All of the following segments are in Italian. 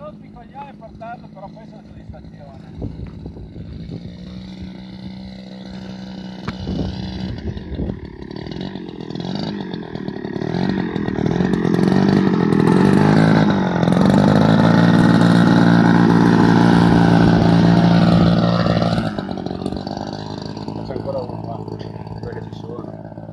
non ti cogliare portarlo, però poi è una soddisfazione. C'è ancora uno qua, quelli che ci sono.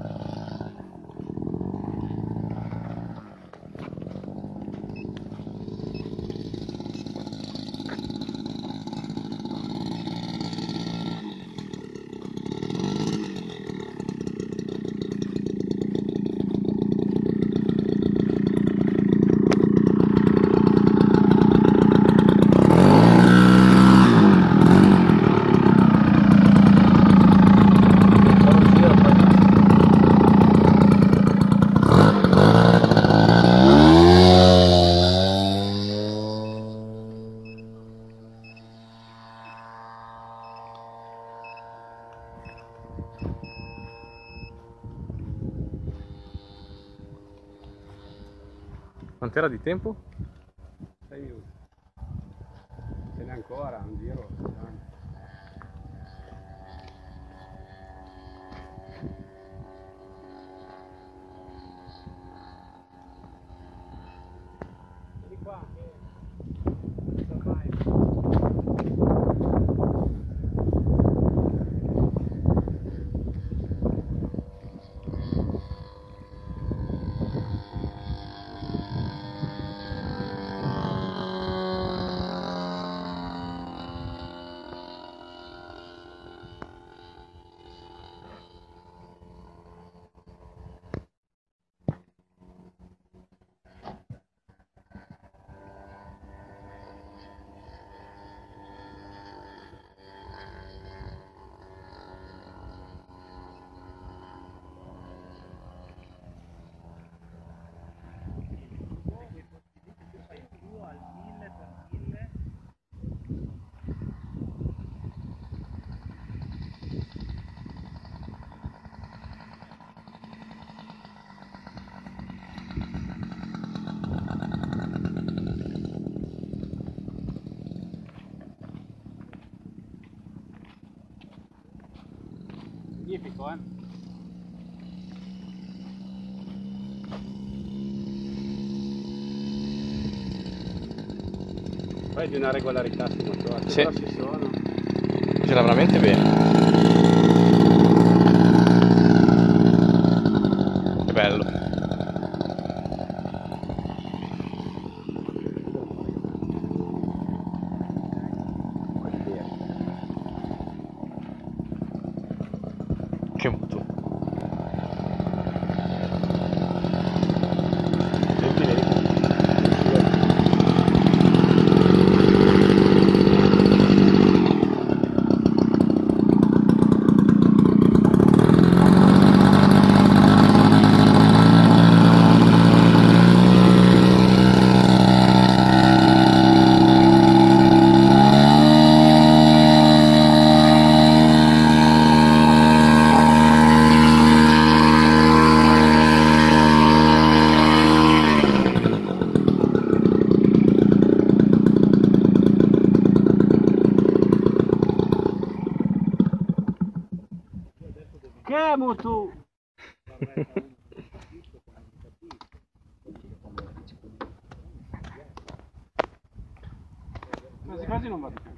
Quant'era di tempo? 6 minuti. Ce n'è ancora, un giro. Vieni qua, che ormai. Magnifico, eh? Poi è di una regolarità sti motori, Sì. però ci sono. Gira veramente bene. Che bello. Che moto. Che moto? Quasi quasi non vado più.